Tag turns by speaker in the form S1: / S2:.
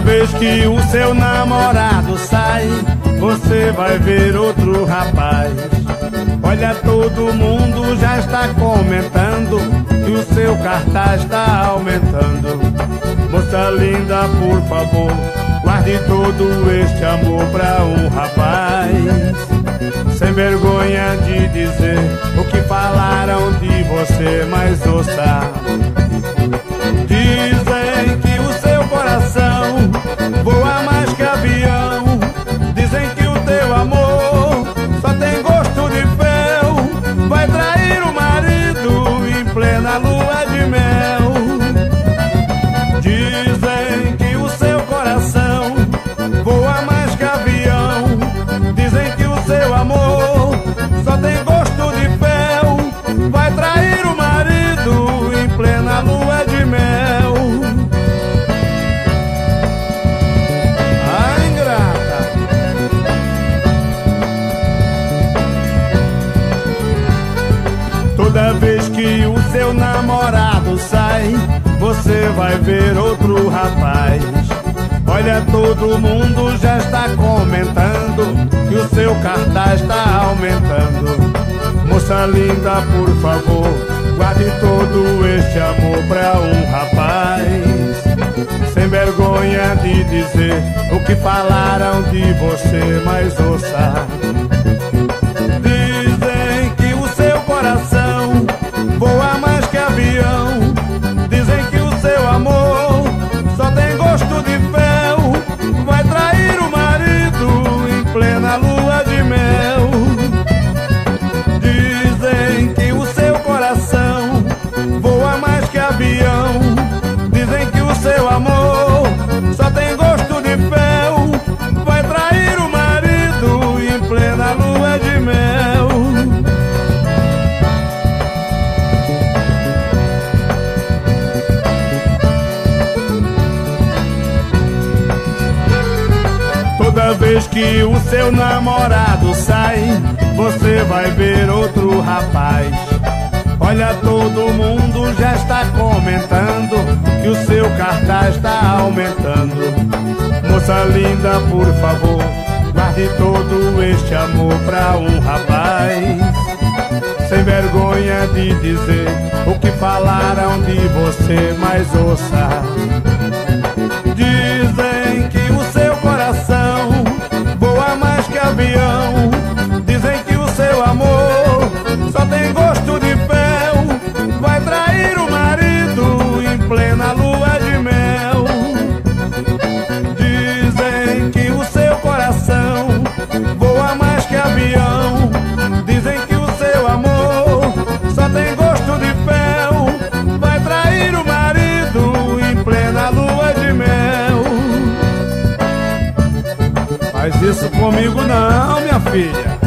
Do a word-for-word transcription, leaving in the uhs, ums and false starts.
S1: vez que o seu namorado sai, você vai ver outro rapaz. Olha, todo mundo já está comentando que o seu cartaz está aumentando. Moça linda, por favor, guarde todo este amor pra um rapaz. Sem vergonha de dizer o que falaram de você, mas ouça. Dizem que o seu coração voa mais que avião. Dizem que o teu amor só tem gosto de fel. Vai trair o marido em plena lua de mel. Dizem que o seu coração voa mais que avião. Dizem que o seu amor só tem gosto de fel. Vai trair o marido em plena lua de mel. Ai, ingrata. Toda vez que o seu namorado sai, você vai ver outro rapaz. Olha, todo mundo já está comentando que o seu cartaz está aumentando. Moça linda, por favor, guarde todo este amor pra um rapaz. Sem vergonha de dizer o que falaram de você, mas ouça. Dizem que o seu coração voa mais que avião. Dizem que o seu amor só tem gosto de fel. Vai trair o marido em plena lua de mel. Dizem que o seu coração voa mais que avião. Dizem que o seu amor só tem gosto de fel. Vai trair o marido em plena lua de mel. Toda vez que o seu namorado sai, você vai ver outro rapaz. Olha, todo mundo já está comentando que o seu cartaz está aumentando. Moça linda, por favor, guarde todo este amor pra um rapaz. Sem vergonha de dizer o que falaram de você, mas ouça. Dizem que o seu coração voa mais que avião. Dizem que o seu amor só tem gosto de fel. Vai trair o marido em plena lua de mel. Dizem que o seu coração voa mais que avião. Dizem que o seu amor só tem gosto de fel. Vai trair o marido em plena lua de mel. Faz isso comigo não, minha filha.